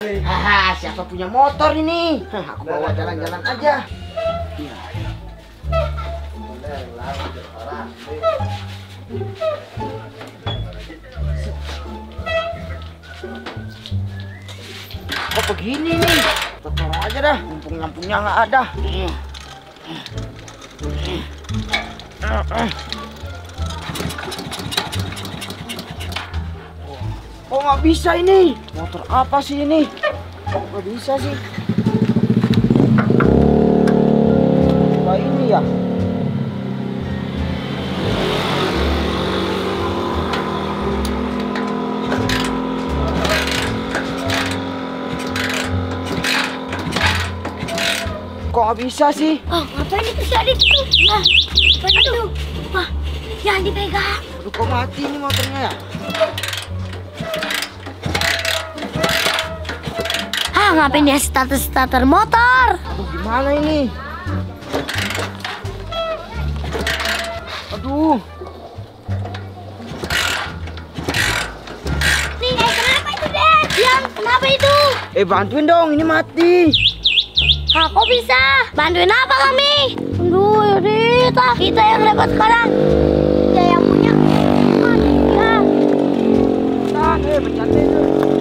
Haha, siapa punya motor ini? Aku bawa jalan-jalan aja. Kok begini nih? Tutor aja dah, mumpung lampunya nggak ada. Kok nggak bisa ini? Motor apa sih ini? Kok nggak bisa sih? Kayak ini ya? Kok nggak bisa sih? Oh, ngapain itu si Adit tuh? Nah, apa itu? Wah, jangan dipegang. Aduh, kok mati ini motornya ya? Ah, ngapain dia starter motor? Aduh, gimana ini? Aduh. Nih, kenapa itu, Dad? Yang kenapa itu? Bantuin dong, ini mati. Ah, kok bisa? Bantuin apa kami? Aduh, Yudit, kita yang repot sekarang. Kita yang punya. Ya. Bercanda itu.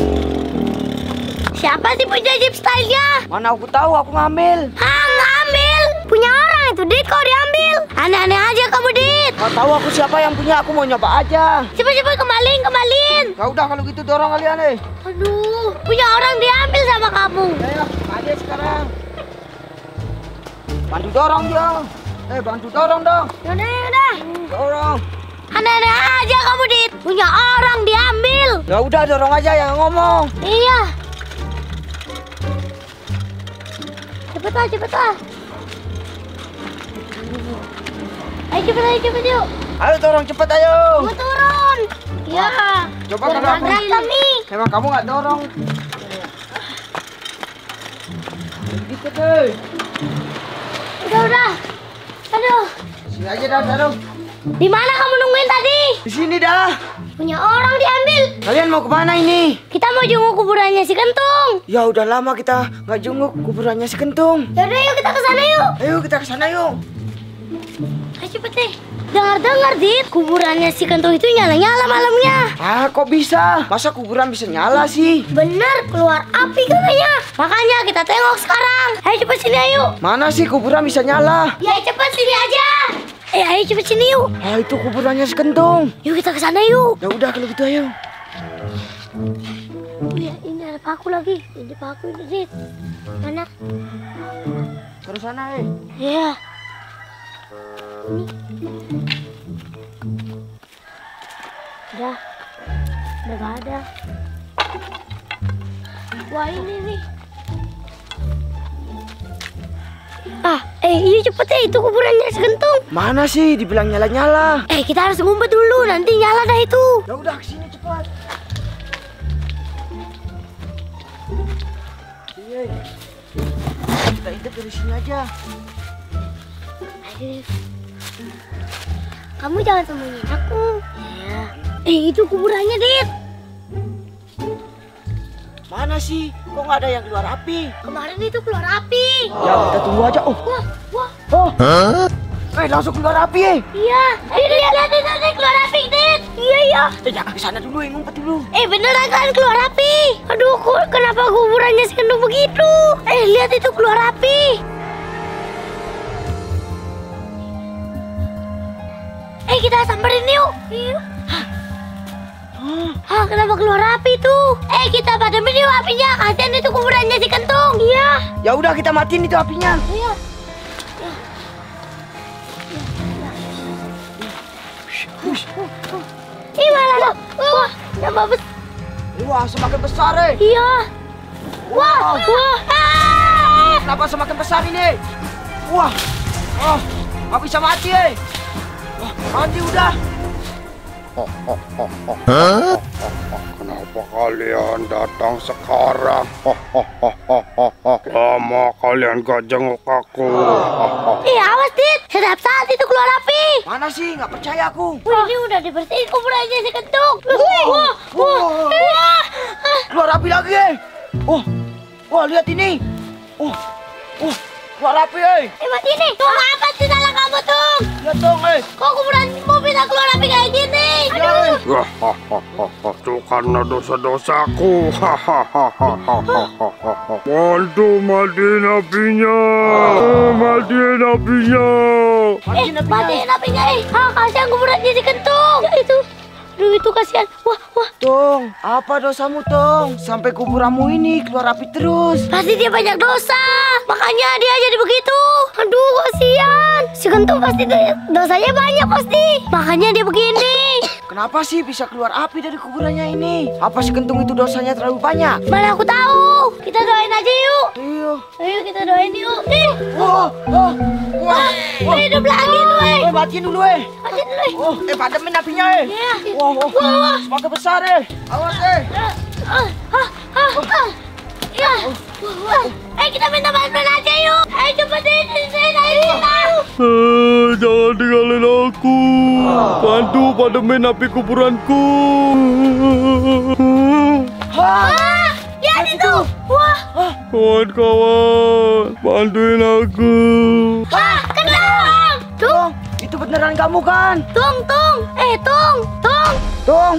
Siapa sih punya Jeep style-nya? Mana aku tahu, aku ngambil. Ah, ngambil. Punya orang itu, Dit, kok diambil? Aneh-aneh aja kamu, Dit. Gak tahu aku siapa yang punya, aku mau nyoba aja. Cepet-cepet kembaliin. Ya udah kalau gitu dorong kalian nih. Aduh, punya orang diambil sama kamu. Ayo, kalian sekarang. Bantu dorong dia. Bantu dorong dong. Yaudah. Dorong. Aneh-aneh aja kamu, Dit. Punya orang diambil. Ya udah dorong aja, yang ngomong. Iya. Cepet lah. Ayo cepet yuk. Ayo dorong cepet ayo. Mau turun. Ya. Coba kalau aku. Kami. Emang kamu nggak dorong? Gitu deh. Udah. Aduh. Sini aja dah, dorong. Di mana kamu nungguin tadi? Di sini dah. Punya orang diambil. Kalian mau kemana ini? Kita mau jenguk kuburannya si Kentung. Ya udah lama kita nggak jenguk kuburannya si Kentung. Yaudah yuk kita ke sana yuk. Ayo kita ke sana yuk. Ayo cepet deh. Dengar, Dit, kuburannya si Kentung itu nyala-nyala malamnya. Ah, kok bisa? Masa kuburan bisa nyala sih? Bener, keluar api katanya. Makanya kita tengok sekarang. Ayo cepet sini ayo. Mana sih kuburan bisa nyala? Ya cepet sini aja. Ayo cepet sini yuk. Ah, itu kuburannya si Kentung. Yuk kita ke sana yuk. Ya udah kalau gitu ayo. Oh ya, ini ada paku lagi. Ini paku ini, Dit. Mana? Terus sana, Iya. Udah gak ada. Wah ini nih. Iya cepet ya, itu kuburannya si Kentung. Mana sih dibilang nyala-nyala? Kita harus ngumpet dulu, nanti nyala dah itu. Ya udah kesini cepat. Iya. Kita intip dari sini aja. Kamu jangan sembunyiin aku. Ya. Itu kuburannya, Dit. Mana sih? Kok nggak ada yang keluar api? Kemarin itu keluar api. Ya kita tunggu aja. Wah. Oh. Langsung keluar api. Iya. Lihat itu keluar api, Dit. Iya. Jangan ke sana dulu, ngumpet dulu. Beneran kan keluar api. Aduh, kenapa kuburannya si Kentung begitu? Lihat itu keluar api. Kita samperin yuk. Kenapa keluar api tuh? Kita padamin yuk apinya. Kasihan itu kuburannya si Kentung. Iya. Ya udah kita matiin itu apinya. Iya. Malah. Wah, tambah besar. Wah, semakin besar Iya. Wah. Kenapa semakin besar ini? Wah. Nggak bisa mati Wah, mati udah. Kenapa kalian datang sekarang? Lama kalian gak jenguk aku. Awas, Dit. Setiap saat itu keluar api. Mana sih? Nggak percaya aku. Ini udah dibersihin kuburannya si Kentung. Keluar api lagi Wah, lihat ini. Keluar api, Mati nih. Tuh apa sih salah kamu tuh? Lihat dong, Kok kuburanmu bisa keluar api kayak gini? Aduh. Itu karena dosa-dosaku. Bantu matiin apinya. Matiin apinya. Matiin apinya. Kasihan kuburannya dikentung. Ya itu. Aduh, itu kasihan. Wah. Tong, apa dosamu, Tong? Sampai kuburanmu ini keluar api terus. Pasti dia banyak dosa. Makanya dia jadi begitu. Aduh, kasihan. Si Kentung pasti dosanya banyak pasti. Makanya dia begini. Kenapa sih bisa keluar api dari kuburannya ini? Apa si Kentung itu dosanya terlalu banyak? Mana aku tahu. Kita doain aja yuk. Ayo Kita doain yuk. Nih. Wah. Hidup lagi tuh, Matiin dulu, Matiin dulu. Pademin apinya, Iya. Wah. Semakin besar, Awas, Ya. Kita minta bantuan aja yuk. Cepetin air kita. Jangan tinggalin aku. Bantu pademin api kuburanku. Lihat itu. Wah. Kawan-kawan, bantuin aku. Kenang. Tung. Itu beneran kamu kan? Tung. Tong.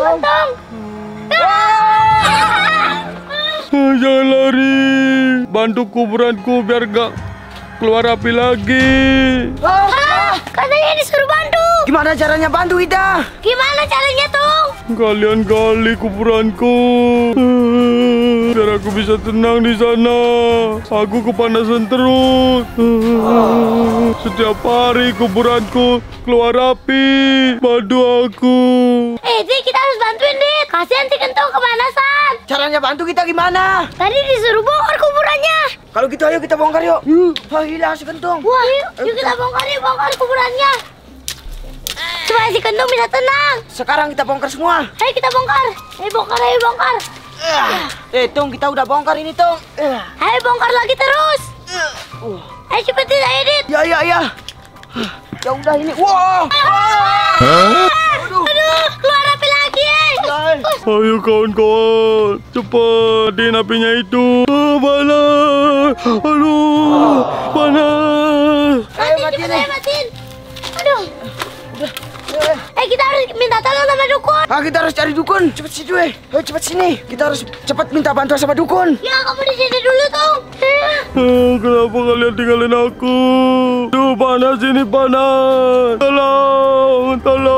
Jangan lari. Bantu kuburanku biar gak keluar api lagi. Katanya disuruh bantu. Gimana caranya bantu kita? Gimana caranya, Tung? Kalian gali kuburanku biar aku bisa tenang di sana. Aku kepanasan terus. Setiap hari kuburanku keluar api. Bantu aku. Dit, kita harus bantuin, Dit. Kasihan si Kentung kepanasan. Caranya bantu kita gimana? Tadi disuruh bongkar kuburannya. Kalau gitu ayo kita bongkar yuk. Hilang si Kentung. Wah, yuk kita bongkar kuburannya. Supaya si Kentung bisa tenang. Sekarang kita bongkar semua. Ayo kita bongkar. Ayo bongkar. Tong, kita udah bongkar ini, Tong. Ayo bongkar lagi terus. Ayo cepetin, ayo, Dit. Ya. Ya udah ini. Wah. Aduh, keluar api lagi, Ayo kawan-kawan, cepetin apinya itu. Panas. Aduh, panas. Matiin. Aduh. Kita harus minta tolong sama dukun. Kita harus cari dukun. Cepet situ, Ayo cepet sini. Kita harus cepat minta bantuan sama dukun. Ya, kamu di sini dulu, Tung. Kenapa kalian tinggalin aku? Duh, panas ini panas. Tolong.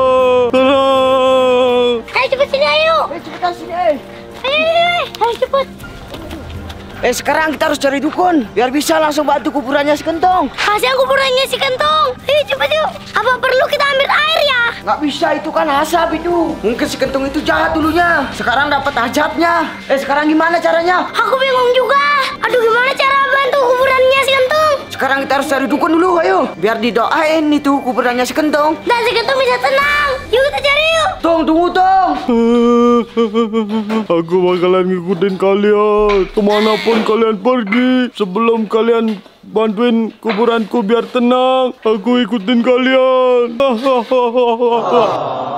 Ayo cepet sini, ayo. Cepetan sini, Ayo cepet. Sekarang kita harus cari dukun biar bisa langsung bantu kuburannya si Kentung. Kasihan kuburannya si Kentung. Ayo cepet yuk. Apa perlu kita ambil air ya? Nggak bisa, itu kan asap itu. Mungkin si Kentung itu jahat dulunya. Sekarang dapat azabnya. Sekarang gimana caranya? Aku bingung juga. Aduh, gimana cara bantu kuburannya si Kentung? Sekarang kita harus cari dukun dulu, ayo. Biar didoain itu kuburannya si Kentung. Dan si Kentung bisa tenang. Yuk kita cari yuk. Tong, tunggu, Tong. Aku bakalan ngikutin kalian kemanapun kalian pergi. Sebelum kalian bantuin kuburanku biar tenang, aku ikutin kalian.